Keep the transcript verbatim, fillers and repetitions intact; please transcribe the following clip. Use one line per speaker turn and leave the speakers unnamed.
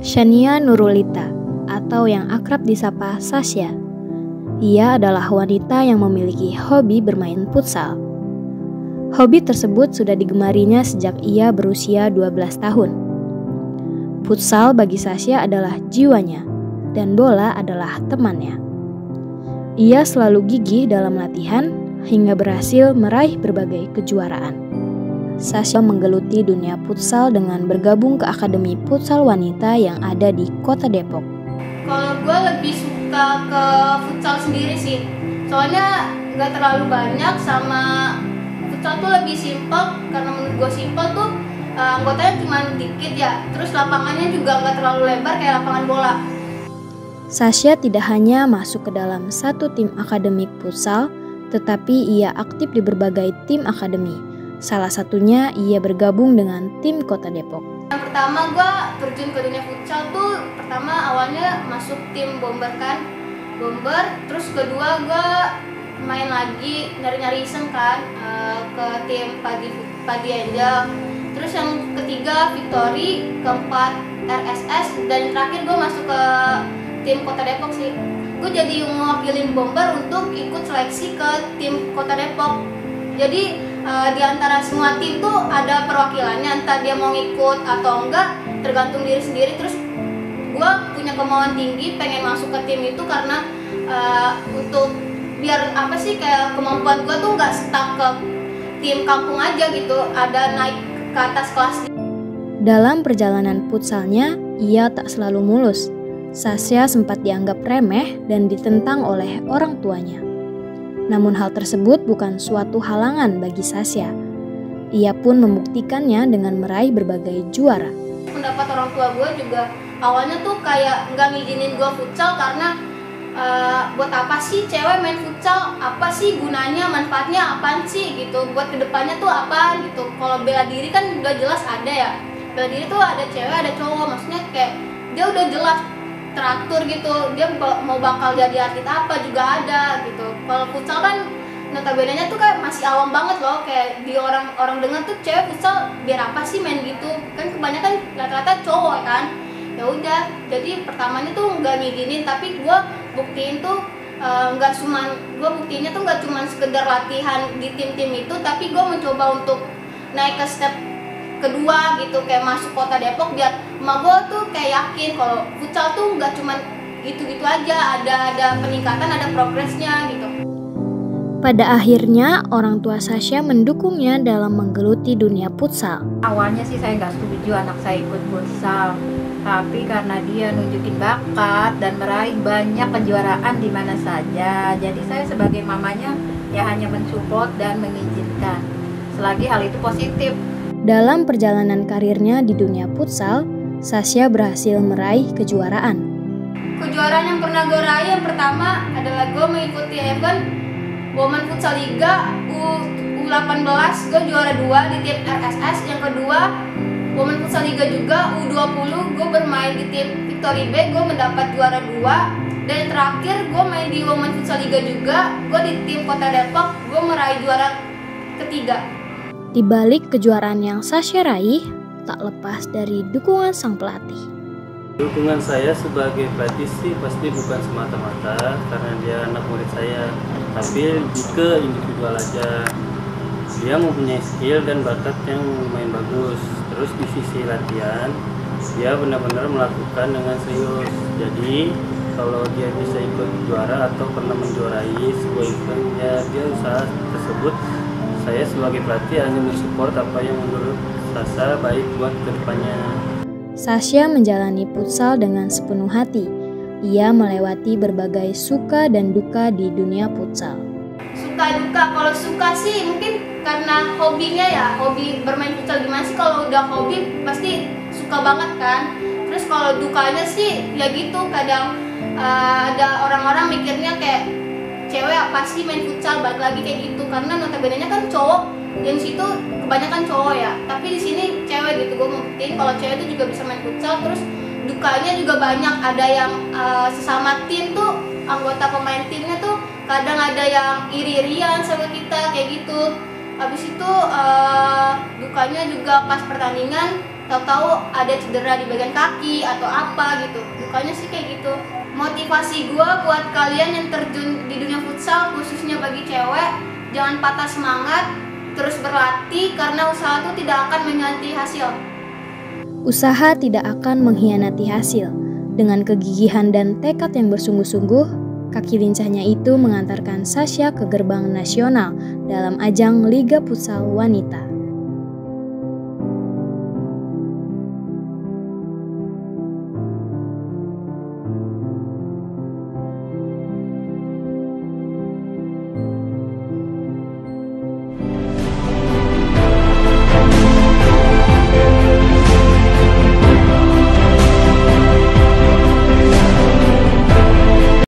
Shania Nurulita, atau yang akrab disapa Sasha. Ia adalah wanita yang memiliki hobi bermain futsal. Hobi tersebut sudah digemarinya sejak ia berusia dua belas tahun. Futsal bagi Sasha adalah jiwanya, dan bola adalah temannya. Ia selalu gigih dalam latihan hingga berhasil meraih berbagai kejuaraan. Sasha menggeluti dunia futsal dengan bergabung ke Akademi Futsal Wanita yang ada di Kota Depok.
Kalau gue lebih suka ke futsal sendiri sih, soalnya gak terlalu banyak, sama futsal tuh lebih simpel. Karena menurut gue simpel tuh uh, anggotanya cuma dikit ya, terus lapangannya juga gak terlalu lebar kayak lapangan bola.
Sasha tidak hanya masuk ke dalam satu tim akademik futsal, tetapi ia aktif di berbagai tim akademi. Salah satunya ia bergabung dengan tim Kota Depok.
Yang pertama gue terjun ke dunia futsal tuh pertama awalnya masuk tim Bomber kan, Bomber. Terus kedua gue main lagi nyari-nyari iseng kan uh, ke tim Padi Padi Angel. Terus yang ketiga Victory, keempat R S S, dan terakhir gue masuk ke tim Kota Depok sih. Gue jadi mewakilin Bomber untuk ikut seleksi ke tim Kota Depok. Jadi uh, di antara semua tim tuh ada perwakilannya, entah dia mau ngikut atau enggak tergantung diri sendiri. Terus gue punya kemauan tinggi pengen masuk ke tim itu karena uh, untuk biar apa sih kayak kemampuan gue tuh nggak stuck ke tim kampung aja gitu, ada naik ke atas kelas.
Dalam perjalanan futsalnya, ia tak selalu mulus. Sasha sempat dianggap remeh dan ditentang oleh orang tuanya. Namun hal tersebut bukan suatu halangan bagi Sasha. Ia pun membuktikannya dengan meraih berbagai juara.
Pendapat orang tua gue juga awalnya tuh kayak nggak ngizinin gue futsal karena uh, buat apa sih cewek main futsal? Apa sih gunanya, manfaatnya apaan sih gitu? Buat kedepannya tuh apa gitu? Kalau bela diri kan udah jelas ada ya. Bela diri tuh ada cewek ada cowok, maksudnya kayak dia udah jelas teratur gitu, dia mau bakal jadi atlet apa juga ada gitu. Kalau futsal kan notabene-nya tuh kayak masih awam banget loh, kayak di orang-orang dengar tuh cewek futsal biar apa sih main gitu, kan kebanyakan rata-rata cowok kan. Ya udah, jadi pertamanya tuh nggak ngizinin, tapi gue buktiin tuh nggak uh, cuman gue buktiinnya tuh nggak cuman sekedar latihan di tim-tim itu, tapi gue mencoba untuk naik ke step kedua gitu, kayak masuk Kota Depok biar emak gue tuh kayak yakin kalau futsal tuh nggak cuman gitu-gitu aja, ada ada peningkatan, ada progresnya gitu.
Pada akhirnya orang tua Sasha mendukungnya dalam menggeluti dunia futsal.
Awalnya sih saya nggak setuju anak saya ikut futsal, tapi karena dia nunjukin bakat dan meraih banyak kejuaraan di mana saja, jadi saya sebagai mamanya ya hanya mensupport dan mengizinkan selagi hal itu positif.
Dalam perjalanan karirnya di dunia futsal, Sasha berhasil meraih kejuaraan.
Kejuaraan yang pernah gue raih yang pertama adalah gue mengikuti event Women Futsal Liga U delapan belas, gue juara dua di tim R S S. Yang kedua, Women Futsal Liga juga U dua puluh, gue bermain di tim Victory B, gue mendapat juara dua. Dan yang terakhir, gue main di Women Futsal Liga juga, gue di tim Kota Depok, gue meraih juara ketiga.
Di balik kejuaraan yang Sasha raih, tak lepas dari dukungan sang pelatih.
Dukungan saya sebagai pelatih sih pasti bukan semata-mata karena dia anak murid saya, tapi lebih ke individual aja. Dia mempunyai skill dan bakat yang lumayan bagus. Terus di sisi latihan, dia benar-benar melakukan dengan serius. Jadi kalau dia bisa ikut juara atau pernah menjuarai sebuah event, ya dia usaha tersebut. Saya sebagai pelatih hanya mensupport apa yang menurut Sasha baik buat kedepannya.
Sasha menjalani futsal dengan sepenuh hati. Ia melewati berbagai suka dan duka di dunia futsal.
Suka duka, kalau suka sih mungkin karena hobinya ya, hobi bermain futsal. Gimana sih kalau udah hobi pasti suka banget kan. Terus kalau dukanya sih ya gitu, kadang uh, ada orang-orang mikirnya kayak cewek apa sih main futsal, balik lagi kayak gitu, karena notabene-nya kan cowok yang situ kebanyakan cowok ya, tapi di sini cewek gitu. Gue mau buktiin kalau cewek itu juga bisa main futsal. Terus dukanya juga banyak, ada yang uh, sesama tim tuh, anggota pemain timnya tuh kadang ada yang iri-irian sama kita kayak gitu. habis itu uh, dukanya juga pas pertandingan tahu-tahu ada cedera di bagian kaki atau apa gitu. Dukanya sih kayak gitu. Motivasi gue buat kalian yang terjun di dunia futsal, khususnya bagi cewek, jangan patah semangat, terus berlatih karena usaha itu tidak akan mengganti hasil.
Usaha tidak akan mengkhianati hasil. Dengan kegigihan dan tekad yang bersungguh-sungguh, kaki lincahnya itu mengantarkan Sasha ke gerbang nasional dalam ajang Liga Futsal Wanita.